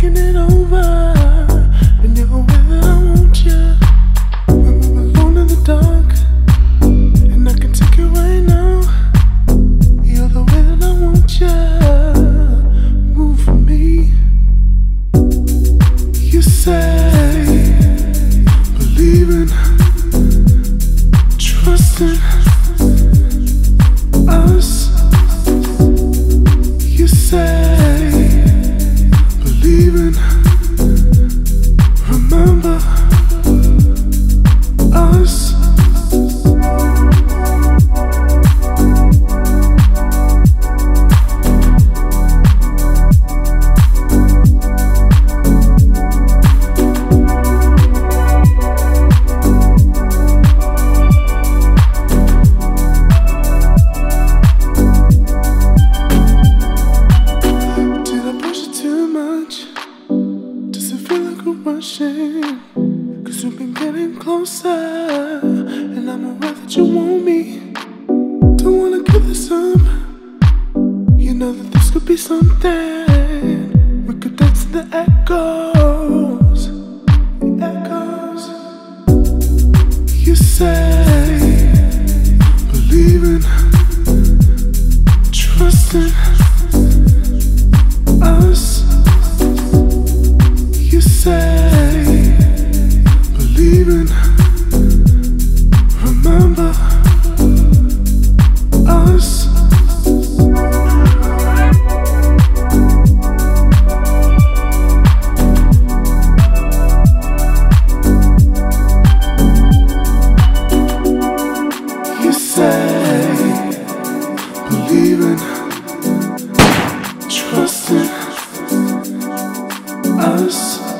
thinking it over, and you're aware that I want you. When we're alone in the dark, and I can take you right now. You're the way that I want you. Move for me. You say, believing, trusting us. You say, believing, remember us. Cause we've been getting closer, and I'm aware that you want me. Don't wanna give this up. You know that this could be something. We could dance to the echoes. The echoes. You say, believing, trusting us. You say, believing, remember us. You say, believing, trusting us.